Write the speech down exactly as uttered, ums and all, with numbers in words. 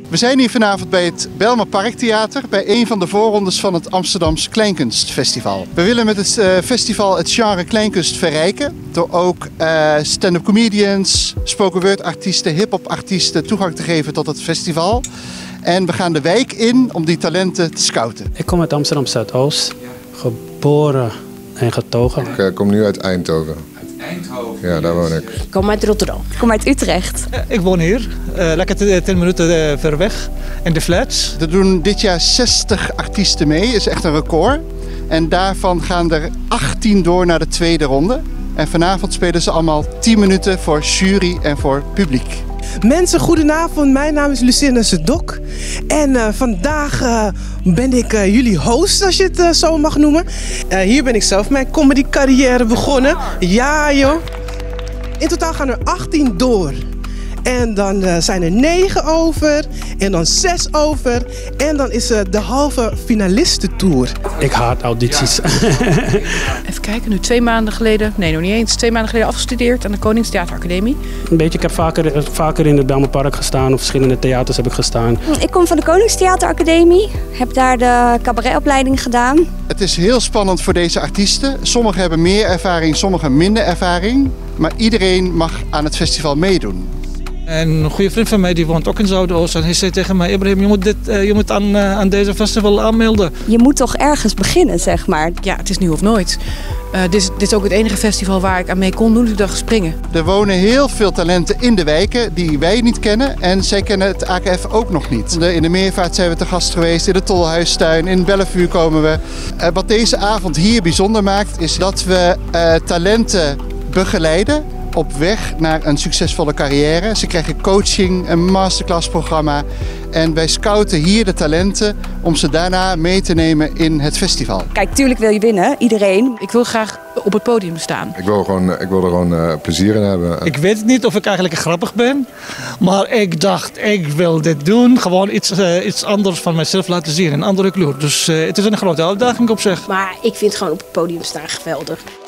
We zijn hier vanavond bij het Bijlmer Parktheater bij een van de voorrondes van het Amsterdams Kleinkunstfestival. We willen met het uh, festival het genre kleinkunst verrijken door ook uh, stand-up comedians, spoken word artiesten, hip-hop artiesten toegang te geven tot het festival. En we gaan de wijk in om die talenten te scouten. Ik kom uit Amsterdam Zuidoost, geboren en getogen. Ik uh, kom nu uit Eindhoven. Eindhoven. Ja, daar woon ik. Ik kom uit Rotterdam. Ik kom uit Utrecht. Ik woon hier, uh, lekker tien minuten uh, ver weg, in de flats. Er doen dit jaar zestig artiesten mee, is echt een record. En daarvan gaan er achttien door naar de tweede ronde. En vanavond spelen ze allemaal tien minuten voor jury en voor publiek. Mensen, goedenavond. Mijn naam is Lucinda Sedok. En uh, vandaag uh, ben ik uh, jullie host, als je het uh, zo mag noemen. Uh, hier ben ik zelf mijn comedy carrière begonnen. Ja joh. In totaal gaan er achttien door. En dan uh, zijn er negen over. En dan zes over. En dan is uh, de halve finalistentour. Ik haat audities. Even kijken, nu twee maanden geleden, nee nog niet eens, twee maanden geleden afgestudeerd aan de Koningstheateracademie. Een beetje, ik heb vaker, vaker in het Bijlmer Park gestaan of verschillende theaters heb ik gestaan. Ik kom van de Koningstheateracademie, heb daar de cabaretopleiding gedaan. Het is heel spannend voor deze artiesten. Sommigen hebben meer ervaring, sommigen minder ervaring. Maar iedereen mag aan het festival meedoen. En een goede vriend van mij die woont ook in Zuidoost. En hij zei tegen mij, Ibrahim, je moet, dit, uh, je moet aan, uh, aan deze festival aanmelden. Je moet toch ergens beginnen, zeg maar. Ja, het is nu of nooit. Uh, dit, is, dit is ook het enige festival waar ik aan mee kon doen, dus ik dacht springen. Er wonen heel veel talenten in de wijken die wij niet kennen. En zij kennen het A K F ook nog niet. In de Meervaart zijn we te gast geweest, in de Tolhuistuin, in Bellevue komen we. Uh, wat deze avond hier bijzonder maakt, is dat we uh, talenten begeleiden op weg naar een succesvolle carrière. Ze krijgen coaching, een masterclass-programma. En wij scouten hier de talenten om ze daarna mee te nemen in het festival. Kijk, tuurlijk wil je winnen, iedereen. Ik wil graag op het podium staan. Ik wil, gewoon, ik wil er gewoon uh, plezier in hebben. Ik weet niet of ik eigenlijk grappig ben. Maar ik dacht, ik wil dit doen. Gewoon iets, uh, iets anders van mezelf laten zien. Een andere kleur. Dus uh, het is een grote uitdaging op zich. Maar ik vind gewoon op het podium staan geweldig.